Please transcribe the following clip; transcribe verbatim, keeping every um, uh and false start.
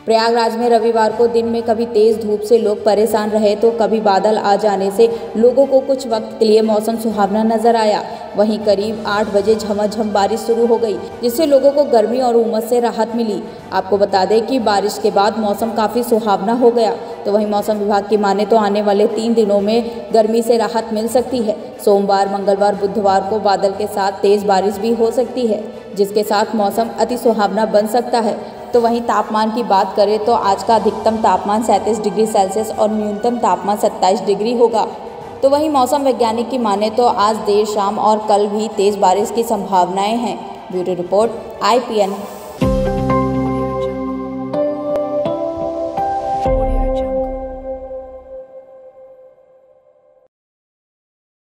प्रयागराज में रविवार को दिन में कभी तेज धूप से लोग परेशान रहे तो कभी बादल आ जाने से लोगों को कुछ वक्त के लिए मौसम सुहावना नजर आया। वहीं करीब आठ बजे झमाझम बारिश शुरू हो गई, जिससे लोगों को गर्मी और उमस से राहत मिली। आपको बता दें कि बारिश के बाद मौसम काफ़ी सुहावना हो गया। तो वहीं मौसम विभाग की माने तो आने वाले तीन दिनों में गर्मी से राहत मिल सकती है। सोमवार, मंगलवार, बुधवार को बादल के साथ तेज बारिश भी हो सकती है, जिसके साथ मौसम अति सुहावना बन सकता है। तो वहीं तापमान की बात करें तो आज का अधिकतम तापमान सैंतीस डिग्री सेल्सियस और न्यूनतम तापमान सत्ताईस डिग्री होगा। तो वहीं मौसम वैज्ञानिक की माने तो आज देर शाम और कल भी तेज़ बारिश की संभावनाएं हैं। Bureau report I P N.